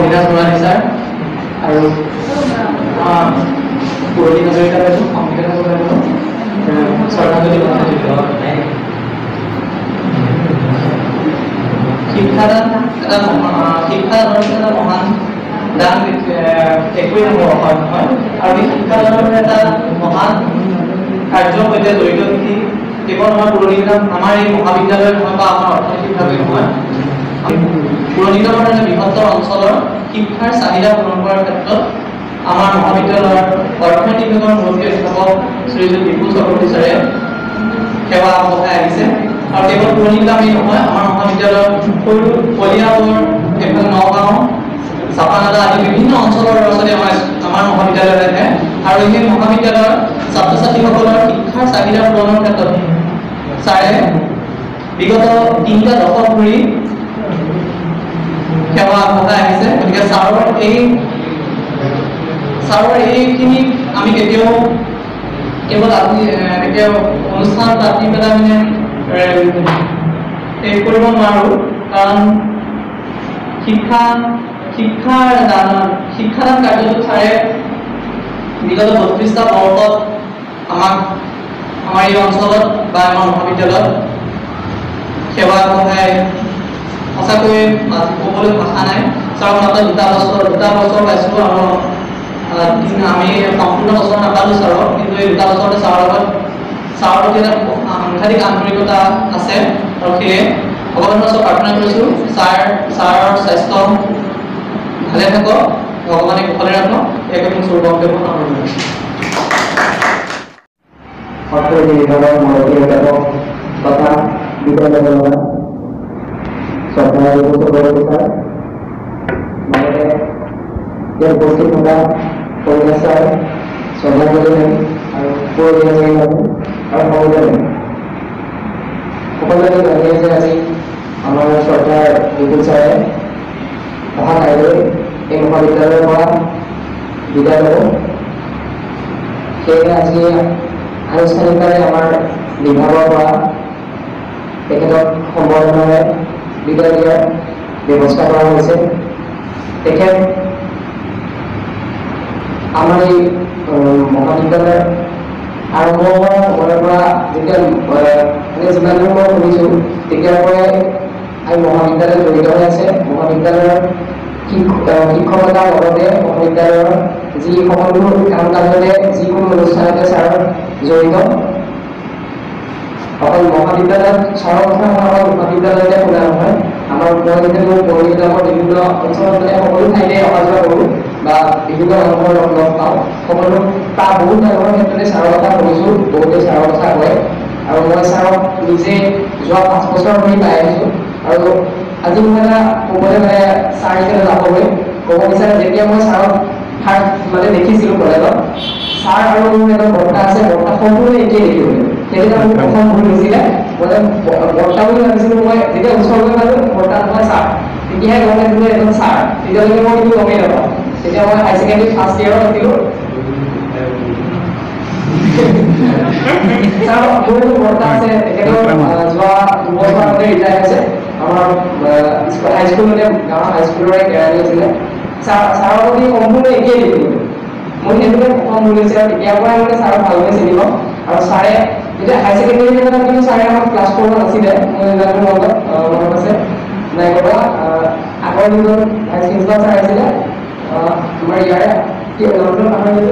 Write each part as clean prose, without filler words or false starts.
Abinash Barua sir আৰু পুৰণি হাজৰিকা বাইদেউ সংগীতা বাইদেউ শ্ৰদ্ধাঞ্জলি শিক্ষাদান এটা মহান দান একোৱেই নহয় আৰু এই শিক্ষাদানৰ এটা মহান কাৰ্যৰ সৈতে জড়িত নেকি কেৱল আমাৰ পুৰণিগুদাম আমাৰ এই মহাবিদ্যালয় নহয় বা আমাৰ অৰ্থনৈতিকভাৱে নহয় পুৰণিগুদামৰ এটা বৃহত্তৰ অঞ্চলৰ শিক্ষাৰ চাহিদা পূৰণ কৰাৰ ক্ষেত্ৰত আমাৰ মহাবিদ্যালয়ৰ অৰ্থনৈতিক বিভাগৰ মুৰব্বী অধ্যাপক শ্ৰীযুত বিপুল চক্ৰৱৰ্তী ছাৰে সেৱা আগবঢ়াই আহিছে আৰু কেৱল পুৰণিগুদামেই নহয় আমাৰ মহাবিদ্যালয়ৰ সৰু কলিয়াবৰ এইফালে নগাঁও চাপানালা আদি বিভিন্ন অঞ্চলৰ ল'ৰা ছোৱালী আমাৰ মহাবিদ্যালয়ত আহে আৰু এই মহাবিদ্যালয়ৰ ছাত্ৰ ছাত্ৰীসকলৰ শিক্ষাৰ চাহিদা পূৰণৰ ক্ষেত্ৰত ছাৰে বিগত 3টা দশক ধৰি সেৱা আগবঢ়াই আহিছে গতিকে ছাৰৰ এইখিনি আমি কেতিয়াও কেৱল কেতিয়াও অনুষ্ঠান পাতি পেলাই মানে শেষ কৰিব নোৱাৰোঁ কাৰণ শিক্ষাদান কাৰ্যটোত ছাৰে বিগত 32টা বৰ্ষত আমাৰ এই অঞ্চলত বা আমাৰ মহাবিদ্যালয়ত সেৱা আগবঢ়াই সঁচাকৈ ক'বলৈ ভাষা নাই ছাৰক মাত্ৰ দুটা বছৰ পাইছোঁ আৰু আমি সম্পূৰ্ণ বছৰ নাপালোঁ ছাৰক কিন্তু এই 2 বছৰতে ছাৰৰ প্ৰতি এটা সাংঘাতিক আন্তৰিকতা আছে আৰু সেয়ে ভগৱানৰ ওচৰত প্ৰাৰ্থনা কৰিছোঁ ছাৰৰ স্বাস্থ্য ভালে থাকক ভগৱানে কুশলে ৰাখক একে মোৰ স্বৰূপকে অৰ্থনীতি বিভাগৰ মুৰব্বী অধ্যাপক তথা বিদ্যালয় শ্ৰদ্ধাঞ্জলি চক্ৰৱৰ্তী ছাৰ লগতে ইয়াত উপস্থিত থকা অবিনাশ ছাৰ শ্ৰদ্ধাঞ্জলি আৰু পুৰণি হাজৰিকা আৰু সকলোৱে জানি আছে আজি আমাৰ শ্ৰদ্ধাৰ বিপুল ছাৰে অহা কাইলৈ এই মহাবিদ্যালয়ৰ পৰা বিদায় ল'ব সেয়েহে আজি আনুষ্ঠানিকভাৱে আমাৰ বিভাগৰ পৰা তেখেতক সম্বৰ্ধনাৰে বিদায় দিয়াৰ ব্যৱস্থা কৰা হৈছে তেখেত আমাৰ এই মহাবিদ্যালয়ৰ আৰম্ভ হোৱাৰ সময়ৰ পৰা যেতিয়া যিমান দূৰ মই শুনিছোঁ তেতিয়াৰ পৰাই আমি মহাবিদ্যালয়ত জড়িত হৈ আছে মহাবিদ্যালয়ৰ শিক্ষকতাৰ লগতে মহাবিদ্যালয়ৰ যি সকলো কাম কাজতে যিকোনো অনুষ্ঠানতে ছাৰ জড়িত অকল মহাবিদ্যালয়ত ছাৰৰ কথা অকল মহাবিদ্যালয়তে শুনা নহয় আমাৰ পুৰণিগুদামৰ বিভিন্ন অঞ্চলত মানে সকলো ঠাইতে অহা যোৱা কৰোঁ বা বিভিন্ন মানুহৰ লগ পাওঁ সকলো তাৰ বহুত মানুহৰ ক্ষেত্ৰতে ছাৰৰ কথা শুনিছোঁ বহুতে ছাৰৰ কথা কয় আৰু মই ছাৰক নিজে যোৱা 5 বছৰ ধৰি পাই আহিছোঁ আৰু আজি মই এটা ক'বলৈ মানে ছাৰ হিচাপে যাবলৈ ক'ব বিচাৰে যেতিয়া মই ছাৰক মানে দেখিছিলোঁ কলেজত ছাৰ আৰু মোৰ এজন বৰ্তা আছে বৰ্তা সম্পূৰ্ণ একেই দেখিবলৈ সেইদিনা মোৰ প্ৰথম ভুল হৈছিলে মানে বৰ্তা বুলি ভাবিছিলোঁ মই যেতিয়া ওচৰলৈ পালোঁ বৰ্তা নহয় ছাৰ তেতিয়াহে গম পাইছিলোঁ এজন ছাৰ তেতিয়ালৈকে মই কিন্তু গমেই নাপাওঁ তেতিয়া মই হাই ছেকেণ্ডেৰী ফাৰ্ষ্ট ইয়েৰত আছিলোঁ ছাৰ মোৰ বৰ্তা আছে তেখেতৰ যোৱা 2 বছৰ আগতে ৰিটায়াৰ হৈছে আমাৰ হাইস্কুলতে গাঁৱৰ হাইস্কুলৰে কেৰাণী আছিলে ছাৰৰ প্ৰতি সম্পূৰ্ণ একেই দেখিলোঁ মই সেইটোকে প্ৰথম ভুল হৈছে আৰু তেতিয়াৰ পৰাই মানে ছাৰক ভালকৈ চিনিব আৰু ছাৰে যেতিয়া হাই ছেকেণ্ডেৰী লেভেলত কিন্তু ছাৰে আমাক ক্লাছ কৰিব নাছিলে মই জানো মনত আছে নাই কৰা আগৰ দিনত ভাইচ প্ৰিন্সিপাল ছাৰ আছিলে আমাৰ ইয়াৰে নামটো পাহৰিলোঁ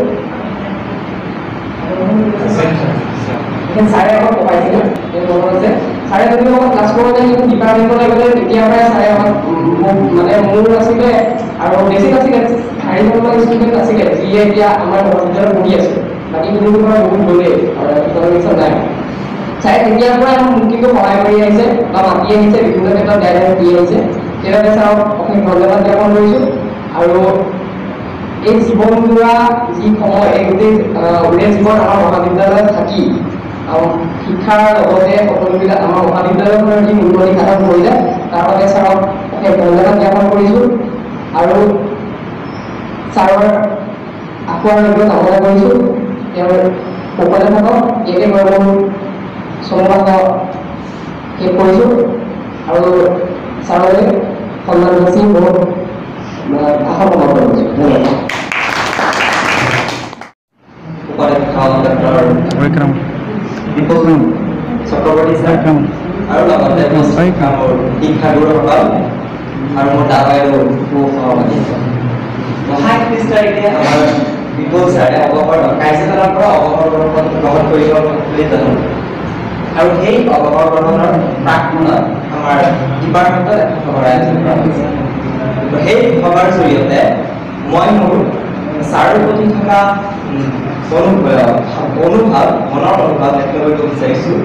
ছাৰে আমাক পঢ়াইছিলে মনত আছে ছাৰে যদি আমাক ক্লাছ কৰোঁতে কিন্তু ডিপাৰ্টমেণ্টলৈ গ'লে তেতিয়াৰ পৰাই ছাৰে আমাক মানে মোৰ আছিলে আৰু বেছি নাছিলে 4 ষ্টুডেণ্ট আছিলে যিয়ে এতিয়া আমাৰ মহাবিদ্যালয়ত পঢ়ি আছে বাকী কোনো পৰা বহুত গ'লেই আৰু ইকনমিক্সত নাই ছাৰে তেতিয়াৰ পৰাই মোক কিন্তু সহায় কৰি আহিছে বা মাতি আহিছে বিভিন্ন ক্ষেত্ৰত গাইডলাইন দি আহিছে সেইবাবে ছাৰক অশেষ ধন্যবাদ জ্ঞাপন কৰিছোঁ আৰু এই জীৱনজোৰা যি সময় এই গোটেই ওৰে জীৱন আমাৰ মহাবিদ্যালয়ত থাকি শিক্ষাৰ লগতে সকলোবিলাক আমাৰ মহাবিদ্যালয়খনৰ যি উন্নতি সাধন কৰিলে তাৰ বাবে ছাৰক অশেষ ধন্যবাদ জ্ঞাপন কৰিছোঁ আৰু ছাৰৰ আখুৱাৰ লগত কামনা কৰিছোঁ তেওঁৰ কুশলে থাকক একে মই মোৰ চমুভাষা শেষ কৰিছোঁ আৰু ছাৰলৈ সন্মান যাচি বহুত মোৰ শিক্ষাগুৰুসকল আৰু মোৰ দাদা আৰু সহপাঠী অহা 31 তাৰিখে আমাৰ বিপুল ছাৰে কাৰ্যকালৰ পৰা অৱসৰ গ্ৰহণ কৰিব বুলি জানো আৰু সেই অৱসৰ গ্ৰহণৰ প্ৰাক্মুনত আমাৰ ডিপাৰ্টমেণ্টত এখন সভাৰ আয়োজন কৰা হৈছে সেই সভাৰ জৰিয়তে মই মোৰ ছাৰৰ প্ৰতি থকা মনৰ অনুভৱ ব্যক্ত কৰিব বিচাৰিছোঁ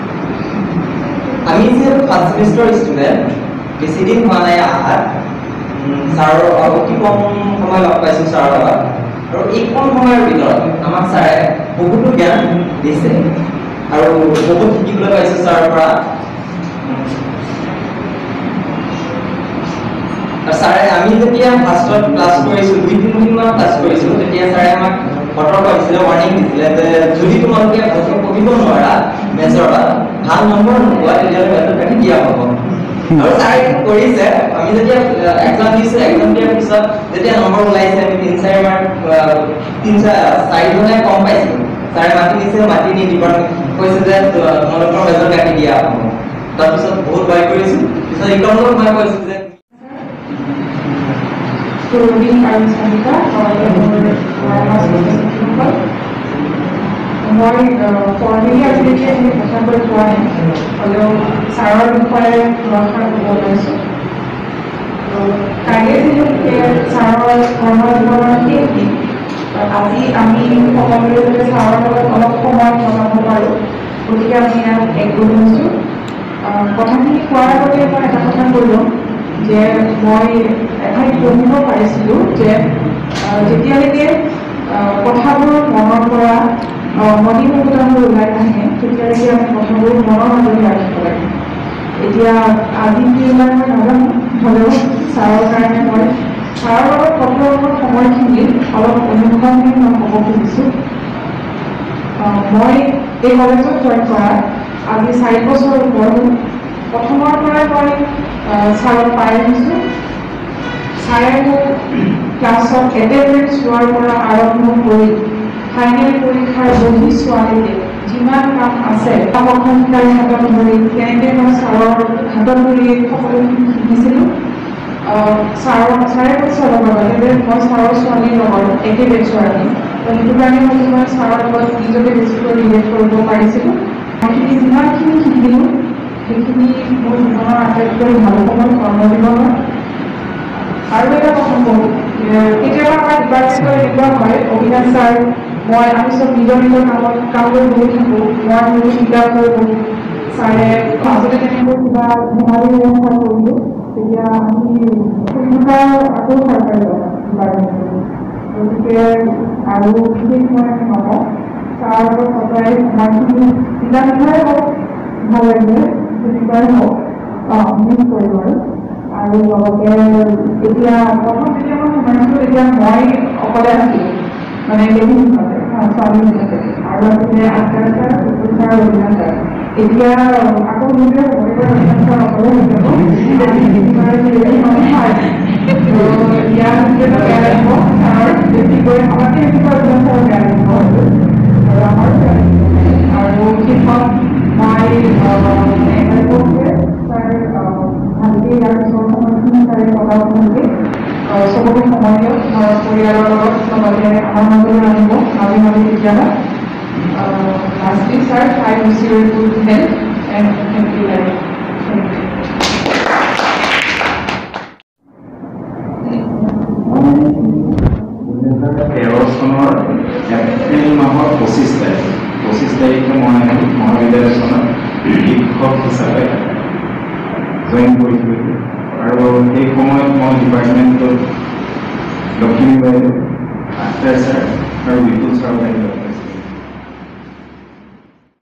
আমি যিহেতু ফাৰ্ষ্ট ছেমিষ্টাৰ ষ্টুডেণ্ট বেছি দিন হোৱা নাই আহাত ছাৰৰ অতি কম সময় লগ পাইছোঁ ছাৰৰ লগত আৰু এই কম সময়ৰ ভিতৰত আমাক ছাৰে বহুতো জ্ঞান দিছে আৰু বহুত শিকিবলৈ পাইছোঁ ছাৰৰ পৰা ছাৰে আমি যেতিয়া ফাৰ্ষ্টত ক্লাছ কৰিছোঁ 2-3 দিনমান ক্লাছ কৰিছোঁ তেতিয়া ছাৰে আমাক সতৰ্ক দিছিলে ৱাৰ্ণিং দিছিলে যে যদি তোমালোকে ভালকৈ পঢ়িব নোৱাৰা মেজৰত ভাল নম্বৰ নোপোৱা তেতিয়াহ'লে মেজৰ কাটি দিয়া হ'ব আৰু ছাৰে কৰিছে আমি যেতিয়া এক্সাম দিছোঁ এক্সাম দিয়াৰ পিছত যেতিয়া নম্বৰ ওলাইছে আমি 3-4জনে কম পাইছিলোঁ ছাৰে মাতি নিছে মাতি নি ডিপাৰ্টমেণ্ট কৈছে যে তোমালোকৰ মেজৰ কাটি দিয়া হ'ব তাৰপিছত বহুত ভয় কৰিছোঁ পিছত ইকনমিক ভয় কৰিছোঁ যে মই ফৰ্মেলি আজিলৈকে এনে কথা কৈ পোৱা নাই হ'লেও ছাৰৰ বিষয়ে দুআষাৰ ক'ব ওলাইছোঁ কাইলৈ যিহেতুকে ছাৰৰ কৰ্মজীৱনৰ শেষ দিন আজি আমি সকলোৱে যাতে ছাৰৰ লগত অলপ সময় কটাব পাৰোঁ গতিকে আমি ইয়াত একগোট হৈছোঁ কথাখিনি কোৱাৰ আগতে মই এটা কথা কৈ লওঁ যে মই এঠাইত পঢ়িব পাৰিছিলোঁ যে যেতিয়ালৈকে কথাবোৰ মনৰ পৰা মণিমুকুতাবোৰ ওলাই নাহে তেতিয়ালৈকে আমি কথাবোৰ মনৰ মাজতে ৰাখিব লাগে এতিয়া আজি কি ওলাই মই নাজানো হ'লেও ছাৰৰ কাৰণে মই ছাৰৰ লগত কথা সময়খিনি অলপ অনুভৱখিনি মই ক'ব খুজিছোঁ মই এই কলেজত জইন কৰা আজি 4 বছৰ ওপৰত প্ৰথমৰ পৰাই মই ছাৰক পাই আহিছোঁ ছাৰে মোক ক্লাছত এটেণ্ডেঞ্চ লোৱাৰ পৰা আৰম্ভ কৰি ফাইনেল পৰীক্ষাৰ বহি চোৱালৈকে যিমান কাম আছে প্ৰথমকাৰী হাতত ধৰি তেনেকৈ মই ছাৰৰ হাতত ধৰি সকলোখিনি শিকিছিলোঁ ছাৰে কৈছে অলপ আগতে যে মই ছাৰৰ ছোৱালীৰ লগত একে বেচৰ আমি সেইটো কাৰণে হয়তো মই ছাৰৰ লগত নিজকে বেছিকৈ ৰিলেট কৰিব পাৰিছিলোঁ সেইখিনি যিমানখিনি শিকিলোঁ সেইখিনি মোৰ জীৱনৰ আটাইতকৈ ভাল সময় কৰ্মজীৱনৰ আৰু এটা কথা কওঁ কেতিয়াবা আমাৰ ডিপাৰ্টমেণ্টৰ এনেকুৱা হয় অবিনাশ ছাৰ মই আমি চব নিজৰ কাম লৈ বহি থাকোঁ মই মোৰ কিতাপ লৈ বহোঁ ছাৰে মাজতে তেনেকৈ কিবা ধেমালি ব্যৱস্থা কৰিলোঁ তেতিয়া আমি সেইকেইটা আকৌ চৰকাৰী ডিপাৰ্টমেণ্টত গতিকে আৰু বিশেষ মই আমি নকওঁ ছাৰ সদায় সময়খিনি কিতাপেই হওক ভাল লাগিলে যেনেকুৱাই হওক মিছ কৰিব আৰু লগতে এতিয়া প্ৰথম যেতিয়া মই সোমাইছিলোঁ তেতিয়া মই অকলে আছিলোঁ মানে ছোৱালী হিচাপে আৰু আছিলে আচাৰ ছাৰ ছাৰ অভিনাশ ছাৰ এতিয়া আকৌ নিজে অভিনাশ ছাৰ অকলে হৈ যাব ইয়াৰ ভিতৰত বেয়া লাগিব ছাৰ বেছিকৈ আমাকে এনেকুৱা অভিনাশ ছাৰ বেয়া লাগিব আৰু আমাৰো বেয়া লাগিব আৰু শেষত মই ছাৰ ভালকৈ ইয়াৰ পিছৰ সময়খিনি ছাৰে কটাব ভালকৈ চবকে সময় দিয়ক ঘৰৰ পৰিয়ালৰ লগত লগতে আমাৰ মাজলৈ আনিব মাজে মাজে কেতিয়াবা lastly sir I wish you good health and happy life thank you 2013 চনৰ এপ্ৰিল মাহৰ 25 তাৰিখে মই মহাবিদ্যালয়খনত শিক্ষক হিচাপে জইন কৰিছিলোঁ আৰু সেই সময়ত মই ডিপাৰ্টমেণ্টত লখিমী বাইদেউ আখতাৰ ছাৰ